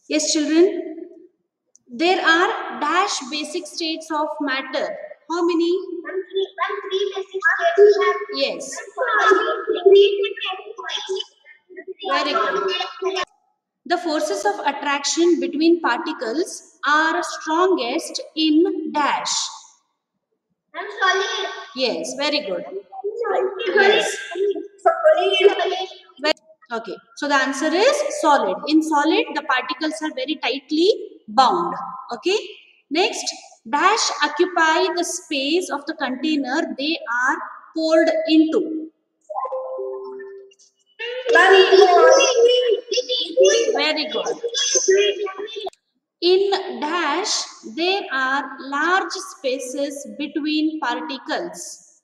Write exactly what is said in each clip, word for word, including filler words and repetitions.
Yes, children. There are dash basic states of matter. How many? Ma'am, three, ma'am, three basic states have. Yes. Very Very good. The forces of attraction between particles are strongest in dash. I'm solid. Yes, very good. Solid. Yes. Solid. Very, okay. So the answer is solid. In solid, the particles are very tightly bound. Okay. Next, dash occupy the space of the container they are poured into. Very good. In dash, there are large spaces between particles.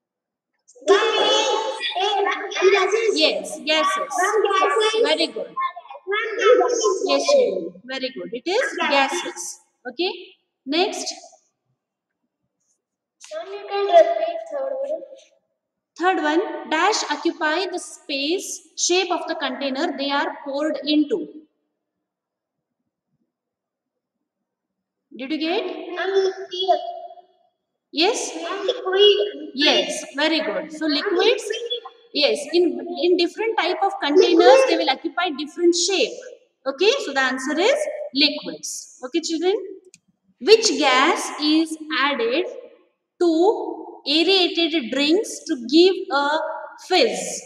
Yes, gases. Very good. Yes, children. Very good. It is gases. Okay. Next, You can repeat third one. third one, dash occupy the space shape of the container they are poured into. Did you get? Yes? Yes, very good. So liquids, yes, in, in different type of containers, they will occupy different shape. Okay, so the answer is liquids. Okay, children? Which gas is added to aerated drinks to give a fizz?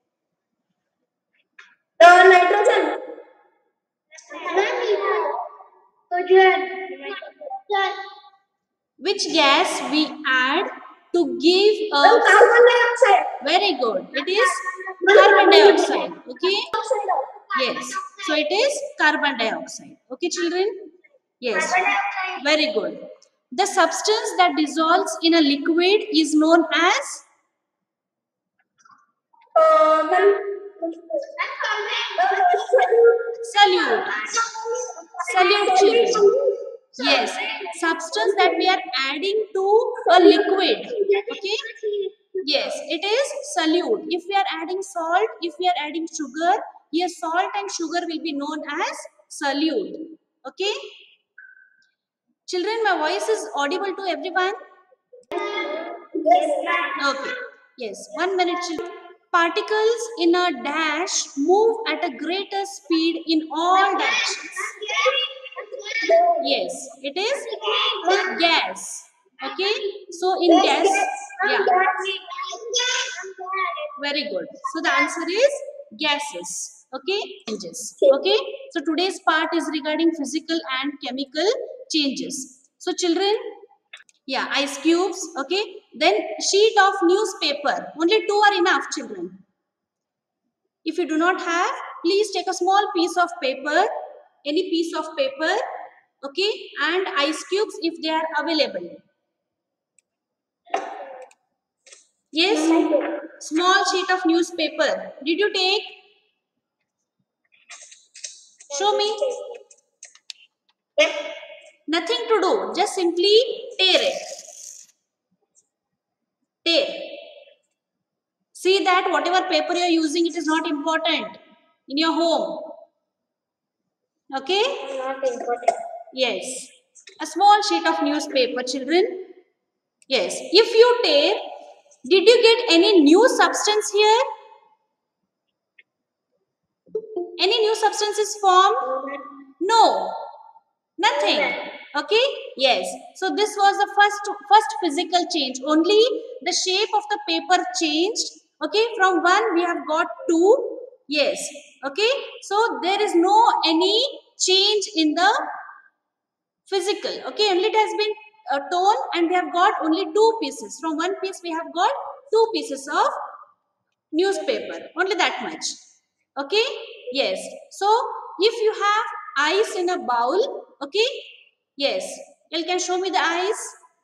The nitrogen. Which gas we add to give a Carbon dioxide. very good. It is carbon dioxide. Okay. Yes. So it is carbon dioxide. Okay, children. Yes. Very good. The substance that dissolves in a liquid is known as Uh, solute. Solute, children. Yes. Substance that we are adding to a liquid. Okay. Yes, it is solute. If we are adding salt, if we are adding sugar, here salt and sugar will be known as solute. Okay. Children, my voice is audible to everyone? Okay. Yes, one minute, children. Particles in a dash move at a greater speed in all directions. Yes, it is the gas. Okay. So in gas, yeah. Very good. So the answer is gases. Okay. Changes. Okay. So today's part is regarding physical and chemical changes. So children, yeah, ice cubes. Okay. Then sheet of newspaper. Only two are enough, children. If you do not have, please take a small piece of paper, any piece of paper, okay, and ice cubes if they are available. Yes, small sheet of newspaper. Did you take? Show me. Nothing to do, just simply tear it. Tear. See that whatever paper you are using, it is not important in your home. Okay? Not important. Yes. A small sheet of newspaper, children. Yes. If you tear, did you get any new substance here? Any new substance is formed? No. Nothing. Okay? Yes. So this was the first first physical change. Only the shape of the paper changed. Okay? From one we have got two. Yes. Okay? So there is no any change in the physical. Okay? Only it has been uh, torn and we have got only two pieces. From one piece we have got two pieces of newspaper. Only that much. Okay? Yes. So if you have ice in a bowl, okay? Yes. You can show me the ice.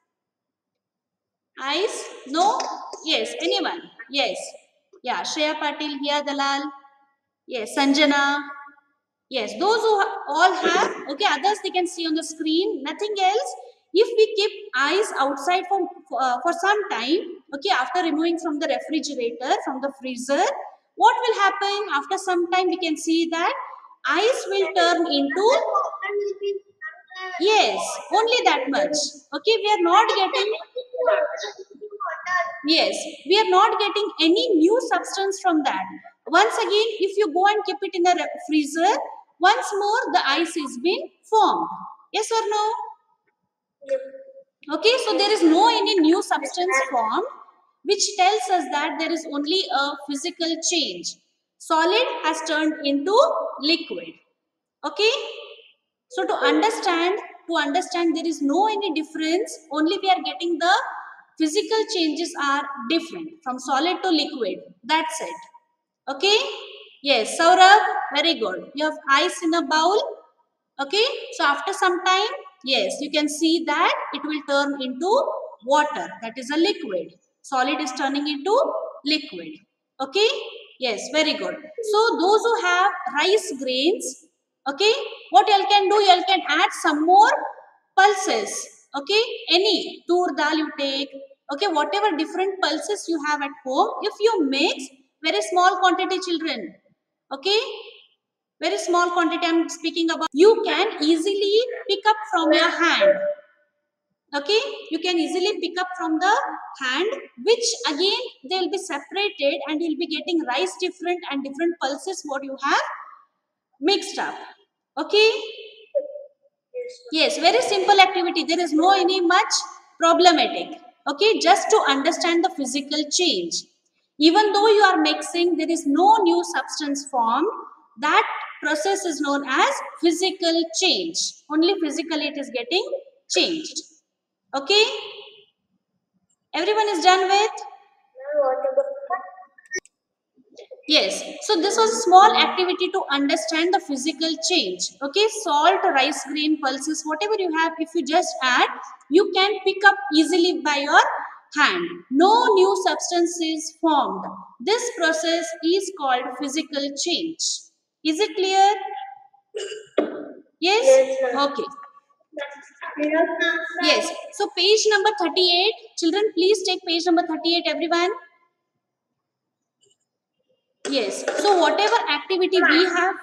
Ice? No? Yes. Anyone? Yes. Yeah. Shreya Patil, Hiya Dalal. Yes. Sanjana. Yes. Those who ha- all have, okay, others they can see on the screen. Nothing else. If we keep ice outside for, for, uh, for some time, okay, after removing from the refrigerator, from the freezer, what will happen? After some time, we can see that ice will turn into, yes, only that much. Okay, we are not getting, yes, we are not getting any new substance from that. Once again, if you go and keep it in a re- freezer, once more the ice is being formed. Yes or no? Okay, so there is no any new substance formed, which tells us that there is only a physical change. Solid has turned into liquid. Okay, so to understand, to understand there is no any difference, only we are getting the physical changes are different from solid to liquid. That's it. Okay, yes, Saurabh, very good. You have ice in a bowl. Okay, so after some time, yes, you can see that it will turn into water, that is a liquid. Solid is turning into liquid. Okay, yes, very good. So those who have rice grains, okay, what you all can do, you all can add some more pulses. Okay, any tur dal you take, okay, whatever different pulses you have at home, if you mix very small quantity, children, okay, very small quantity I'm speaking about, you can easily pick up from your hand. Okay, you can easily pick up from the hand, which again they will be separated and you'll be getting rice different and different pulses what you have mixed up. Okay, yes, very simple activity, there is no any much problematic. Okay, just to understand the physical change, even though you are mixing, there is no new substance formed, that process is known as physical change. Only physically it is getting changed. Okay, everyone is done with? Yes, so this was a small activity to understand the physical change. Okay, salt, rice grain, pulses, whatever you have, if you just add, you can pick up easily by your hand. No new substance is formed. This process is called physical change. Is it clear? Yes? Yes, ma'am. Okay. Yes, so page number thirty-eight. Children, please take page number thirty-eight, everyone. Yes, so whatever activity we have,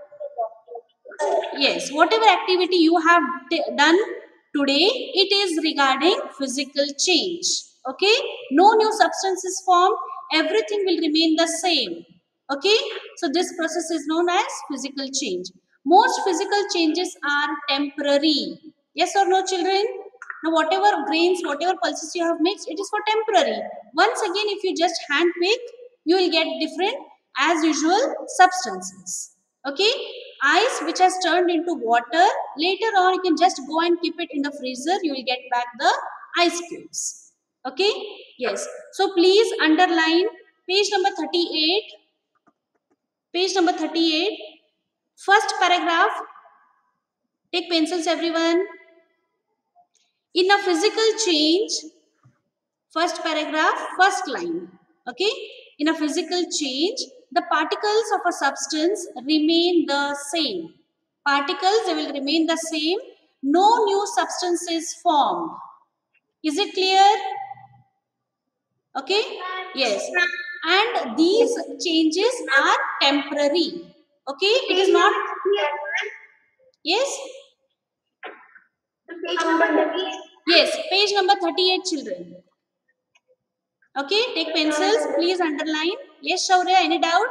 yes, whatever activity you have t- done today, it is regarding physical change. Okay, no new substance is formed, everything will remain the same. Okay, so this process is known as physical change. Most physical changes are temporary. Yes or no, children? Now, whatever grains, whatever pulses you have mixed, it is for temporary. Once again, if you just hand pick, you will get different as usual substances. Okay, ice which has turned into water, later on you can just go and keep it in the freezer, you will get back the ice cubes. Okay, yes, so please underline page number thirty-eight, page number thirty-eight, first paragraph. Take pencils, everyone. In a physical change, first paragraph, first line. Okay, in a physical change, the particles of a substance remain the same. Particles, they will remain the same. No new substance is formed. Is it clear? Okay, yes, and these changes are temporary. Okay, it is not, yes, yes, page number thirty-eight, children. Okay, take pencils, please underline. Yes, Shaurya, any doubt?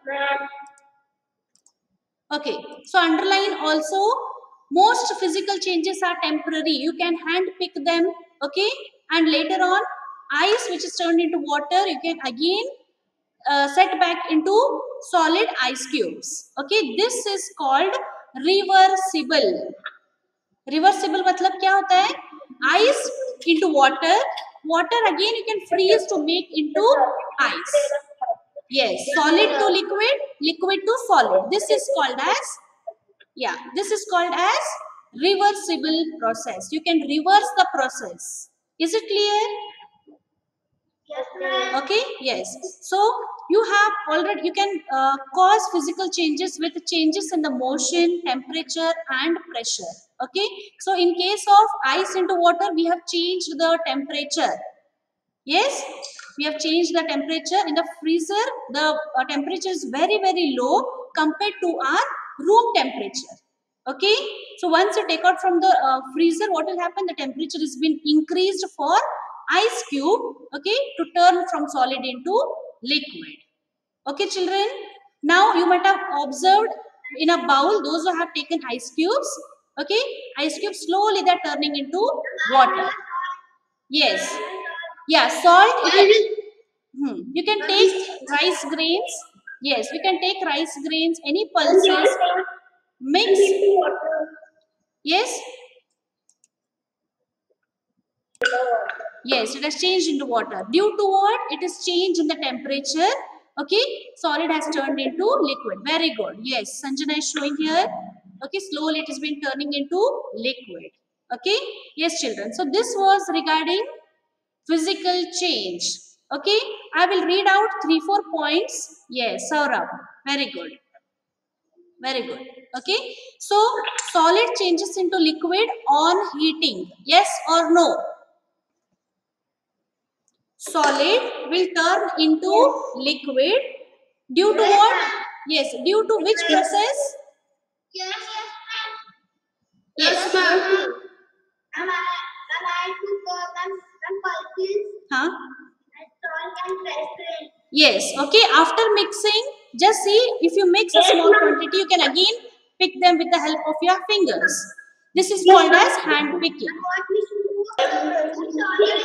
Okay, so underline also, most physical changes are temporary. You can hand pick them, okay, and later on, ice which is turned into water, you can again uh, set back into solid ice cubes. Okay, this is called reversible. Reversible मतलब क्या होता है? Ice into water, water again you can freeze to make into ice. Yes, solid to liquid, liquid to solid. This is called as, yeah, this is called as reversible process. You can reverse the process. Is it clear? Okay, yes. So you have already, you can uh, cause physical changes with changes in the motion, temperature and pressure. Okay, so in case of ice into water, we have changed the temperature. Yes, we have changed the temperature. In the freezer, the uh, temperature is very very low compared to our room temperature. Okay, so once you take out from the uh, freezer, what will happen? The temperature has been increased for ice cube, okay, to turn from solid into liquid. Okay, children, now you might have observed in a bowl, those who have taken ice cubes, okay, ice cubes slowly they're turning into water. Yes, yeah, salt, you can, hmm, you can take rice grains. Yes, we can take rice grains, any pulses, mix. Yes, yes, it has changed into water. Due to what? It is changed in the temperature. Okay, solid has turned into liquid. Very good. Yes, Sanjana is showing here. Okay, slowly it has been turning into liquid. Okay, yes, children. So this was regarding physical change. Okay, I will read out three, four points. Yes, Saurabh. Very good. Very good. Okay, so solid changes into liquid on heating. Yes or no? Solid will turn into liquid due to what? Yes, due to which process? Yes, Yes. ma'am. Am I, am I to go them, them pulses Huh? and salt and president? Yes. Okay. After mixing, just see if you mix a Yes, small ma'am. quantity, you can again pick them with the help of your fingers. This is called as hand picking. What we should do?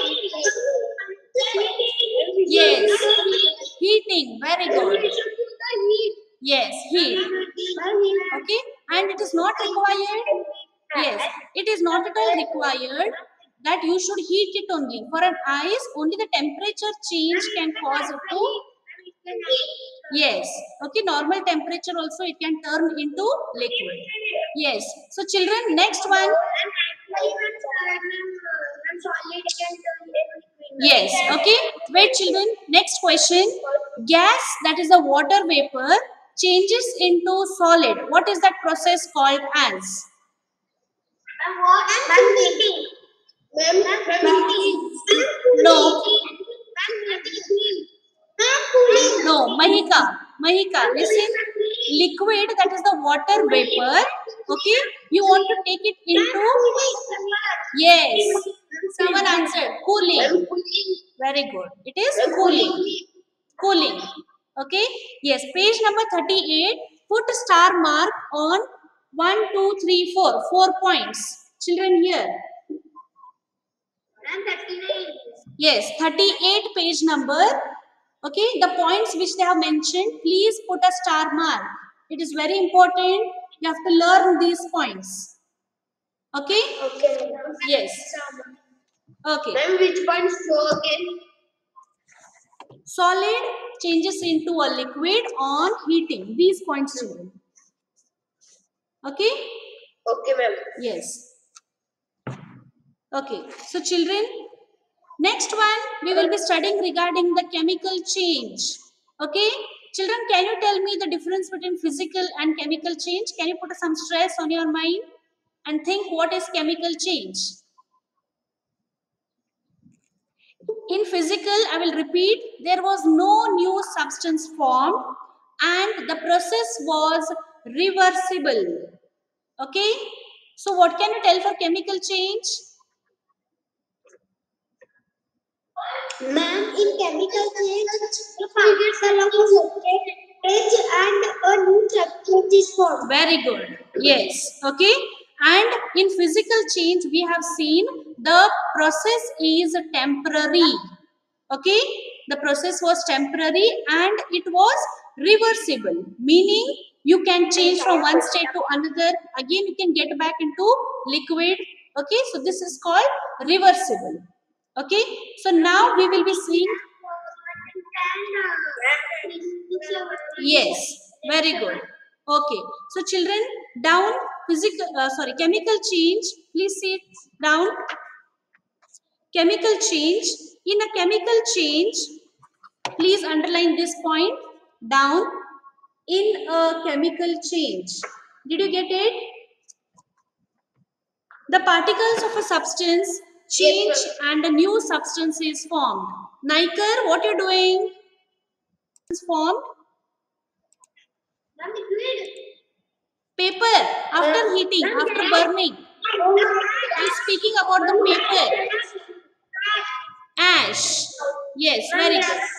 Yes. Heating. Very good. We should do the heat. Yes. Heat. Okay. And it is not required. Yes, it is not at all required that you should heat it only. For an ice, only the temperature change can cause it to, yes, okay, normal temperature also it can turn into liquid. Yes, so children, next one. Yes, okay, wait children, next question. Gas, that is the water vapor, changes into solid. What is that process called as? No. No, Mahika, Mahika, listen. Liquid, that is the water vapor. Okay, you want to take it into, yes, someone answered, cooling. Very good. It is cooling. Cooling. Okay, yes, page number thirty-eight. Put a star mark on one, two, three, four. Four points. Children here. Yes, thirty-eight page number. Okay, the points which they have mentioned, please put a star mark. It is very important. You have to learn these points. Okay? Okay. Yes. Okay. Then which one show again? Solid changes into a liquid on heating. These points, children. Okay? Okay, ma'am. Yes. Okay. So, children, next one we will be studying regarding the chemical change. Okay? Children, can you tell me the difference between physical and chemical change? Can you put some stress on your mind and think what is chemical change? In physical, I will repeat, there was no new substance formed and the process was reversible. Okay? So, what can you tell for chemical change? Ma'am, in chemical change, the targets along a certain age and a new substance is formed. Very good. Yes. Okay. And in physical change, we have seen the process is temporary. Okay. The process was temporary and it was reversible, meaning you can change from one state to another. Again, you can get back into liquid. Okay. So this is called reversible. Okay. So now we will be seeing. Yes, very good. Okay, so children, down physical, uh, sorry, chemical change. Please sit down. Chemical change. In a chemical change, please underline this point down. In a chemical change, did you get it? The particles of a substance change and a new substance is formed. Naikar, what you doing? Is formed. Paper, after heating, after burning. He is speaking about the paper. Ash. Yes, very good.